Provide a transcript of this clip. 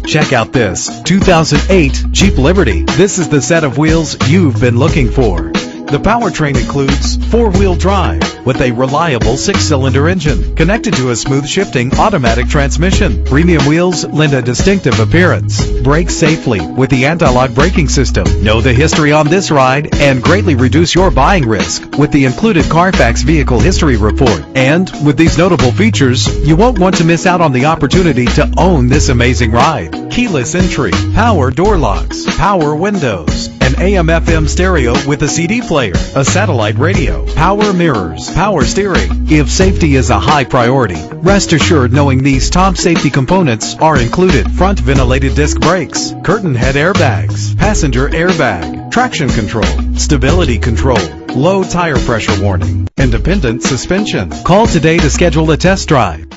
Check out this 2008 Jeep Liberty. This is the set of wheels you've been looking for. The powertrain includes four-wheel drive with a reliable six-cylinder engine connected to a smooth shifting automatic transmission. Premium wheels lend a distinctive appearance. Brake safely with the anti-lock braking system. Know the history on this ride and greatly reduce your buying risk with the included Carfax Vehicle History Report. And with these notable features, you won't want to miss out on the opportunity to own this amazing ride. Keyless entry, power door locks, power windows, an AM/FM stereo with a CD player, a satellite radio, power mirrors, power steering. If safety is a high priority, rest assured knowing these top safety components are included: front ventilated disc brakes, curtain head airbags, passenger airbag, traction control, stability control, low tire pressure warning, independent suspension. Call today to schedule a test drive.